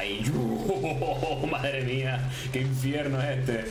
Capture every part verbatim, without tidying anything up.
ahí. ¡Oh, madre mía! ¡Qué infierno es este!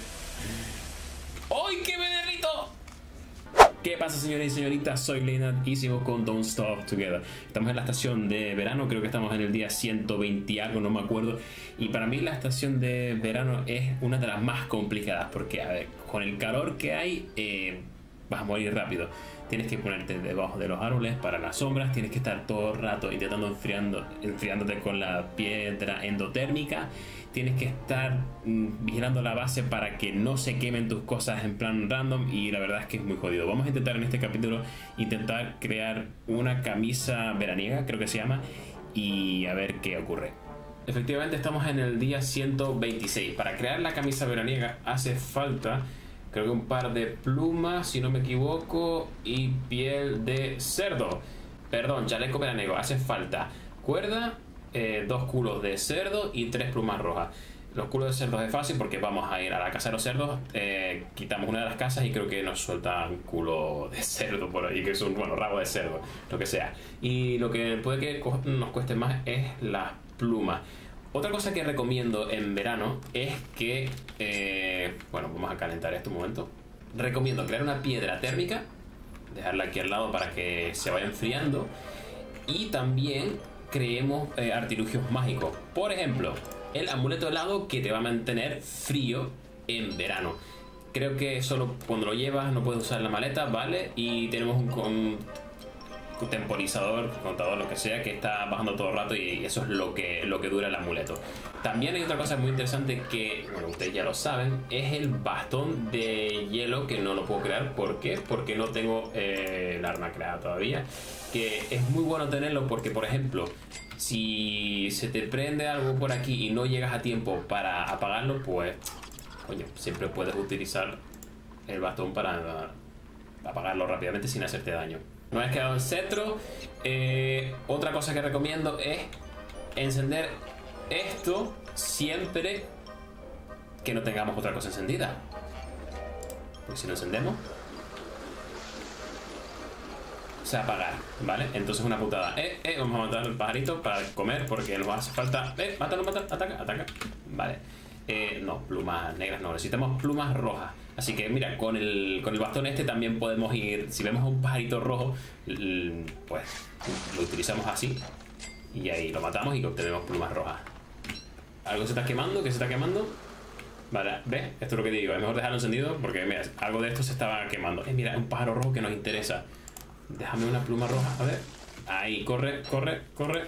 ¡Ay, qué benerrito! ¿Qué pasa, señores y señoritas? Soy Leonard y sigo con Don't Stop Together. Estamos en la estación de verano, creo que estamos en el día ciento veinte y algo, no me acuerdo. Y para mí la estación de verano es una de las más complicadas porque, a ver, con el calor que hay, eh, vas a morir rápido. Tienes que ponerte debajo de los árboles para las sombras, tienes que estar todo el rato intentando enfriando, enfriándote con la piedra endotérmica. Tienes que estar mmm, vigilando la base para que no se quemen tus cosas en plan random, y la verdad es que es muy jodido. Vamos a intentar en este capítulo intentar crear una camisa veraniega, creo que se llama, y a ver qué ocurre. Efectivamente estamos en el día ciento veintiséis. Para crear la camisa veraniega hace falta, creo que un par de plumas, si no me equivoco, y piel de cerdo. Perdón, chaleco veraniego. Hace falta cuerda, eh, dos culos de cerdo y tres plumas rojas. Los culos de cerdo es fácil porque vamos a ir a la casa de los cerdos, eh, quitamos una de las casas y creo que nos suelta un culo de cerdo por ahí, que es un, bueno, rabo de cerdo, lo que sea. Y lo que puede que nos cueste más es las plumas. Otra cosa que recomiendo en verano es que, eh, bueno, vamos a calentar esto un momento. Recomiendo crear una piedra térmica, dejarla aquí al lado para que se vaya enfriando, y también creemos eh, artilugios mágicos. Por ejemplo, el amuleto helado que te va a mantener frío en verano. Creo que solo cuando lo llevas no puedes usar la maleta, ¿vale? Y tenemos un... un temporizador, contador, lo que sea, que está bajando todo el rato, y eso es lo que, lo que dura el amuleto. También hay otra cosa muy interesante que, bueno, ustedes ya lo saben, es el bastón de hielo, que no lo puedo crear. ¿Por qué? Porque no tengo eh, el arma creada todavía, que es muy bueno tenerlo porque, por ejemplo, si se te prende algo por aquí y no llegas a tiempo para apagarlo, pues, coño, siempre puedes utilizar el bastón para apagarlo rápidamente sin hacerte daño. Una vez quedado el cetro, eh, otra cosa que recomiendo es encender esto siempre que no tengamos otra cosa encendida. Porque si lo encendemos, se va a apagar, ¿vale? Entonces una putada. Eh, eh, vamos a matar al pajarito para comer porque nos hace falta. Eh, mátalo, mátalo, ataca, ataca. Vale. Eh, no, plumas negras no, necesitamos plumas rojas. Así que mira, con el, con el bastón este también podemos ir. Si vemos a un pajarito rojo, pues lo utilizamos así y ahí lo matamos y obtenemos plumas rojas. ¿Algo se está quemando? ¿Qué se está quemando? Vale, ¿ves? Esto es lo que digo, es mejor dejarlo encendido porque mira, algo de esto se estaba quemando. Eh, mira, un pájaro rojo que nos interesa. Déjame una pluma roja, a ver. Ahí, corre, corre, corre.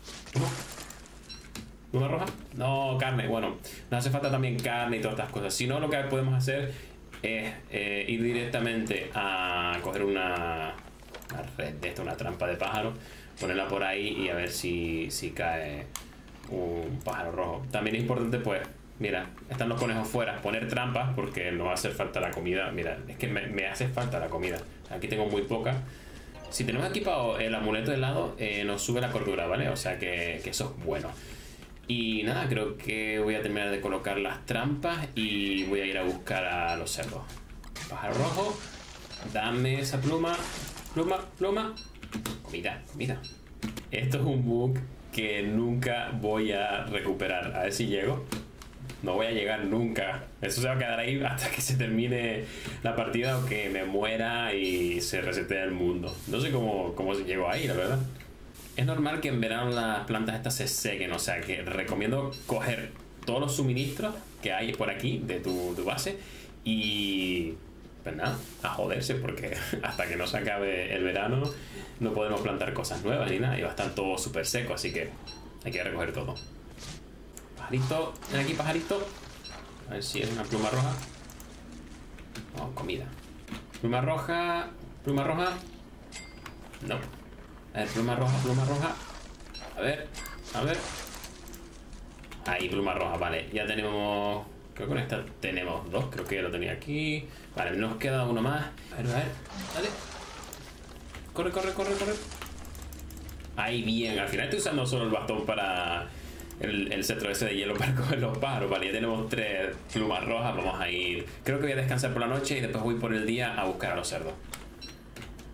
¿Pluma roja? No, carne. Bueno, nos hace falta también carne y todas estas cosas. Si no, lo que podemos hacer es eh, ir directamente a coger una, una red de esta, una trampa de pájaro, ponerla por ahí y a ver si, si cae un pájaro rojo. También es importante, pues, mira, están los conejos fuera, poner trampas porque nos va a hacer falta la comida. Mira, es que me, me hace falta la comida. Aquí tengo muy poca. Si tenemos equipado el amuleto de helado, eh, nos sube la cordura, ¿vale? O sea que, que eso es bueno. Y nada, creo que voy a terminar de colocar las trampas y voy a ir a buscar a los cerdos. Pájaro rojo, dame esa pluma, pluma, pluma. Comida, comida. Esto es un bug que nunca voy a recuperar. A ver si llego. No voy a llegar nunca. Eso se va a quedar ahí hasta que se termine la partida o que me muera y se resete el mundo. No sé cómo, cómo se llegó ahí, la verdad. Es normal que en verano las plantas estas se sequen, o sea que recomiendo coger todos los suministros que hay por aquí de tu, tu base y pues nada, a joderse porque hasta que no se acabe el verano no podemos plantar cosas nuevas ni nada y va a estar todo súper seco, así que hay que recoger todo. Pajarito, ven aquí pajarito, a ver si es una pluma roja. Oh, comida. Pluma roja, pluma roja, no. A ver, pluma roja, pluma roja. A ver, a ver. Ahí, pluma roja, vale. Ya tenemos... Creo que con esta tenemos dos. Creo que ya lo tenía aquí. Vale, nos queda uno más. A ver, a ver. Dale. Corre, corre, corre, corre. Ahí, bien. Al final estoy usando solo el bastón para... El, el cetro ese de hielo para coger los pájaros. Vale, ya tenemos tres plumas rojas. Vamos a ir... Creo que voy a descansar por la noche y después voy por el día a buscar a los cerdos.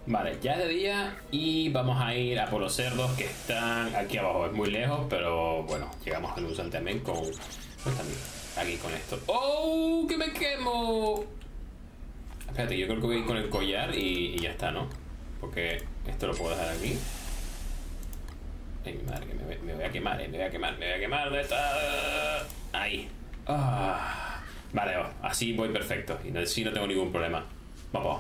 Vale, ya es de día y vamos a ir a por los cerdos que están aquí abajo. Es muy lejos, pero bueno, llegamos a Lusal también con... ¿Dónde están? Aquí con esto. ¡Oh! ¡Que me quemo! Espérate, yo creo que voy a ir con el collar y, y ya está, ¿no? Porque esto lo puedo dejar aquí. Ay, mi madre, que me, me voy a quemar, eh, me voy a quemar, me voy a quemar. ¿Dónde está? Ahí. Ah. Vale, así voy perfecto. Y así no tengo ningún problema. Vamos.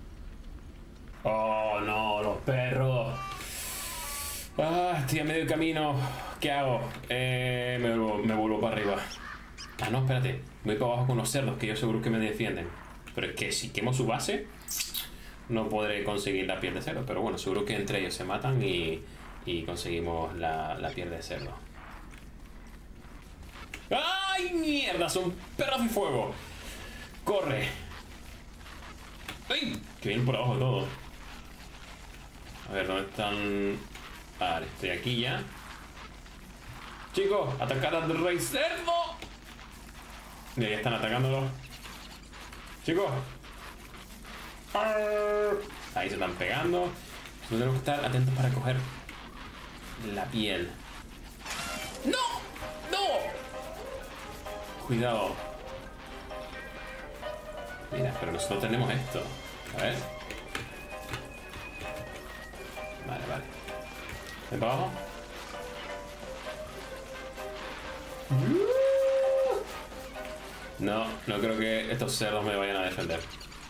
Oh, no, los perros. Ah, estoy a medio camino. ¿Qué hago? Eh, me, vuelvo, me vuelvo para arriba. Ah, no, espérate. Voy para abajo con los cerdos, que yo seguro que me defienden. Pero es que si quemo su base, no podré conseguir la piel de cerdo. Pero bueno, seguro que entre ellos se matan y, y conseguimos la, la piel de cerdo. ¡Ay, mierda! Son perros de fuego. ¡Corre! ¡Ay! Que vienen por abajo todo. A ver, ¿dónde están? Vale, estoy aquí ya. Chicos, atacar al rey cerdo. Mira, ya están atacándolo. Chicos. Ahí se están pegando. Tenemos que estar atentos para coger la piel. ¡No! ¡No! Cuidado. Mira, pero nosotros tenemos esto. A ver. Vale, vale. Ven para abajo. No, no creo que estos cerdos me vayan a defender.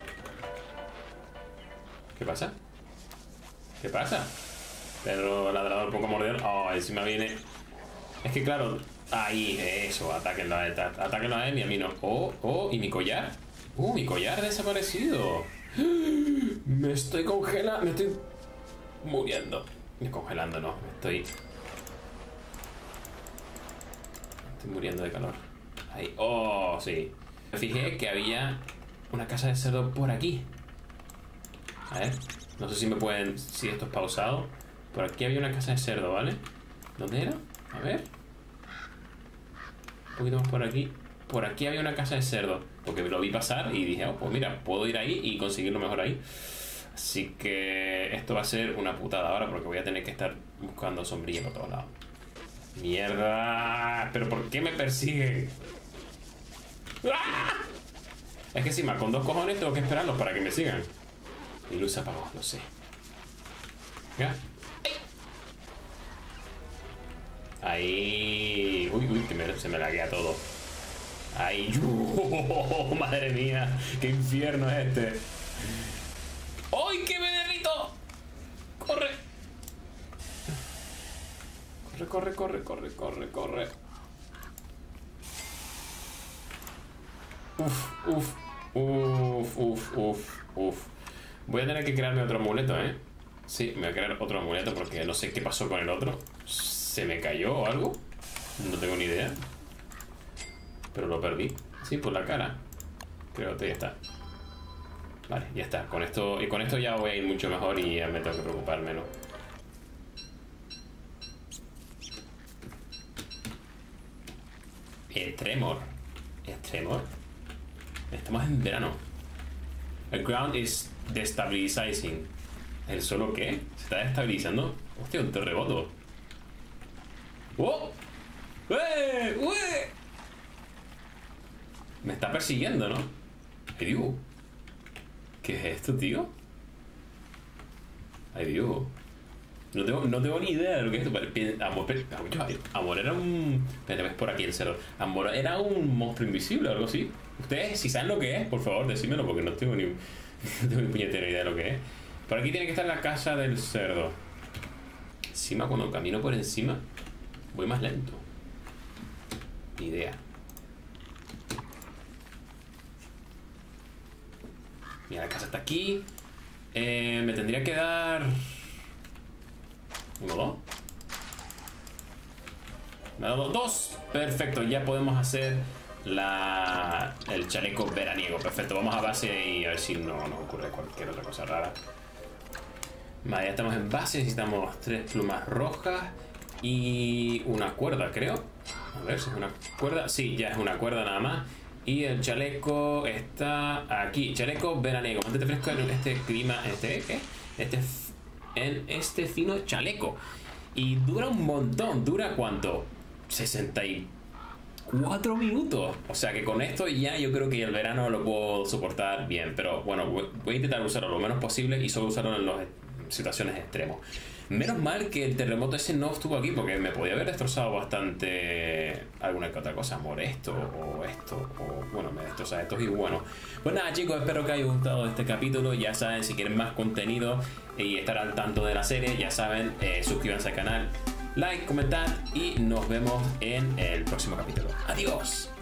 ¿Qué pasa? ¿Qué pasa? Perro ladrador poco mordedor. Oh, encima viene. Es que claro. Ahí, eso, atáquenlo a él. Atáquenlo a él y a mí no. Oh, oh, ¿y mi collar? Uh, mi collar ha desaparecido. Me estoy congelando. Me estoy muriendo. Me congelando, no. Me estoy. Estoy muriendo de calor. Ahí. Oh, sí. Me fijé que había una casa de cerdo por aquí. A ver. No sé si me pueden. Si esto es pausado. Por aquí había una casa de cerdo, ¿vale? ¿Dónde era? A ver. Un poquito más por aquí. Por aquí había una casa de cerdo. Porque lo vi pasar y dije, oh, pues mira, puedo ir ahí y conseguirlo mejor ahí. Así que esto va a ser una putada ahora porque voy a tener que estar buscando sombrilla por todos lados. ¡Mierda! ¿Pero por qué me persiguen? ¡Ah! Es que encima, con dos cojones tengo que esperarlos para que me sigan. Y luz se apagó, lo sé. ¿Ya? Ahí. Uy, uy, que me, se me laguea todo. Ahí. Oh, madre mía, qué infierno es este. ¡Ay, que me derrito! ¡Corre! Corre, corre, corre, corre, corre, corre. Uf, uf, uf, uf, uf, uf. Voy a tener que crearme otro amuleto, ¿eh? Sí, me voy a crear otro amuleto porque no sé qué pasó con el otro. ¿Se me cayó o algo? No tengo ni idea. Pero lo perdí. Sí, por la cara. Creo que ya está. Vale, ya está. Con esto, y con esto ya voy a ir mucho mejor y ya me tengo que preocupar menos. El tremor. El tremor. Estamos en verano. El ground is destabilizing. ¿El suelo qué? ¿Se está destabilizando? Hostia, un terremoto. ¡Oh! ¡Eh! ¡Ué! Me está persiguiendo, ¿no? Ay, Dios. ¿Qué es esto, tío? Ay, Dios. No tengo, no tengo ni idea de lo que es esto. Amor, Amor era un... Espérate, ves por aquí el cerdo. Amor era un monstruo invisible o algo así. Ustedes, si saben lo que es, por favor, decídmelo porque no tengo ni, no tengo ni puñetera idea de lo que es. Por aquí tiene que estar la casa del cerdo. Encima, cuando camino por encima, voy más lento. Ni idea. Mira, la casa está aquí. Eh, me tendría que dar... ¿Uno, dos? Me ha dado dos. Perfecto, ya podemos hacer la... el chaleco veraniego. Perfecto, vamos a base y a ver si no nos ocurre cualquier otra cosa rara. Vale, ya estamos en base. Necesitamos tres plumas rojas y una cuerda, creo. A ver si es una cuerda. Sí, ya es una cuerda nada más. Y el chaleco está aquí. Chaleco veraniego. Mantente fresco en este clima. ¿En este qué? este, en este fino chaleco. Y dura un montón, ¿dura cuánto? sesenta y cuatro minutos. O sea que con esto ya yo creo que el verano lo puedo soportar bien. Pero bueno, voy a intentar usarlo lo menos posible y solo usarlo en las situaciones extremas. Menos mal que el terremoto ese no estuvo aquí, porque me podía haber destrozado bastante alguna que otra cosa, molesto o esto, o bueno, me destroza esto. Y bueno, pues nada chicos, espero que haya gustado este capítulo. Ya saben, si quieren más contenido y estar al tanto de la serie, ya saben, eh, suscríbanse al canal, like, comentar y nos vemos en el próximo capítulo. Adiós.